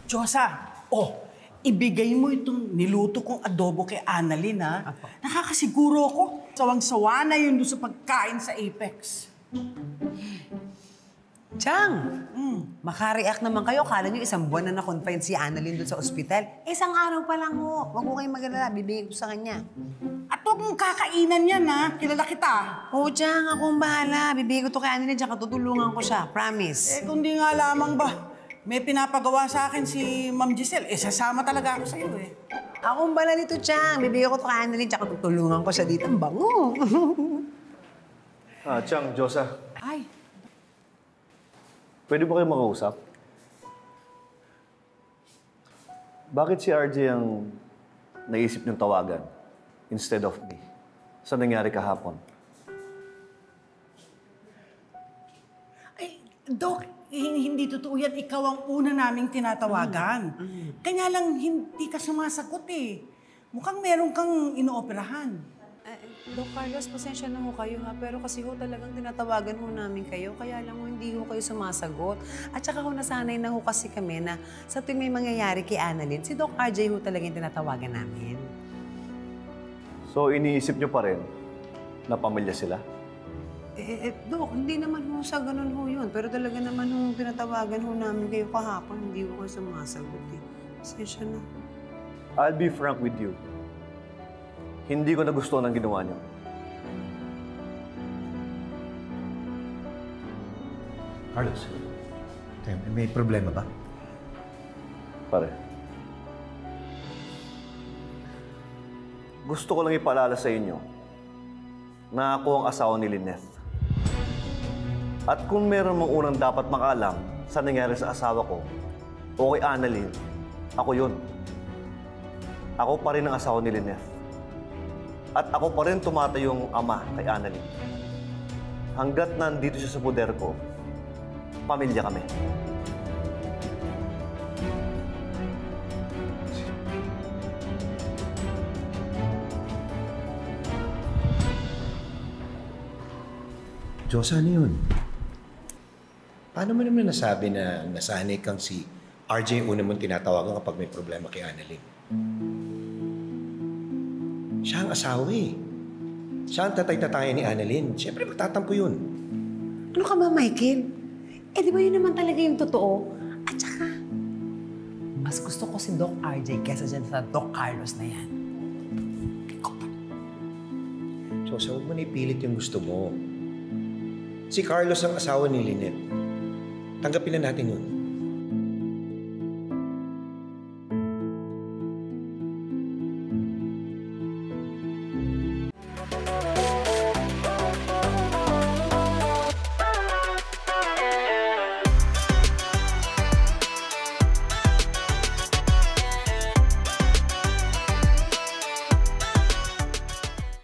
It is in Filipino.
Diyosa, ibigay mo itong niluto kong adobo kay Annalyn, ha? Apo. Nakakasiguro ako. Sawang-sawa na yun doon sa pagkain sa Apex. Chang! Makareact naman kayo. Kala nyo isang buwan na na-confine si Annalyn doon sa ospital. Isang araw pa lang ho. Huwag ko kayong mag-alala. Bibigay ko sa kanya. At huwag mong kakainan yan, ha? Kilala kita. Chang, ako ang bahala. Bibigay ko to kay Annalyn, tsaka tutulungan ko siya. Promise. Kung di nga lamang ba, may pinapagawa sa akin si Ma'am Giselle. Sasama talaga ako sa iyo, Ako ang bahala nito, Chang. Bibigay ko to kay Annalyn, tsaka tutulungan ko siya dito. Ang bango. Chang, Diyosa. Ay. Pwede ba kayo makausap? Bakit si RJ ang naisip niyong tawagan instead of me? Sa nangyari kahapon? Ay, Doc, hindi totoo yan. Ikaw ang una naming tinatawagan. Kanya lang hindi ka sumasagot Mukhang meron kang inooperahan. Doc Carlos, pasensya na ho kayo ha, pero kasi ho talagang tinatawagan ho namin kayo, kaya lang ho hindi ho kayo sumasagot. At saka ho nasanay na ho kasi kami na sa tuwing may mangyayari kay Annalyn, si Doc RJ ho talagang tinatawagan namin. So, iniisip niyo pa rin na pamilya sila? Doc, hindi naman ho sa ganun ho yun, pero talaga naman ho tinatawagan ho namin kayo kahapon, hindi ho kayo sumasagot Pasensya na. I'll be frank with you. Hindi ko nagustuhan ang ginawa niyo. Carlos, may problema ba? Pare. Gusto ko lang ipaalala sa inyo na ako ang asawa ni Lynette. At kung meron mong unang dapat makalam sa nangyari sa asawa ko o kay Annalyn, ako yun. Ako pa rin ang asawa ni Lynette. At ako pa rin tumatayong ama kay Annalyn. Hanggat nandito siya sa poder ko, pamilya kami. Diyosa, ano yun? Paano mo naman nasabi na nasanay kang si RJ yung una mong tinatawagan kapag may problema kay Annalyn? Siya ang asawa Siya ang tatay-tatayan ni Annalyn. Siyempre, magtatampo yun. Ano ka ba, Michael? Di ba yun naman talaga yung totoo? At saka, mas gusto ko si Doc RJ kesa dyan sa Doc Carlos na yan. So, huwag mo na ipilit yung gusto mo. Si Carlos ang asawa ni Lynette. Tanggapin na natin yun.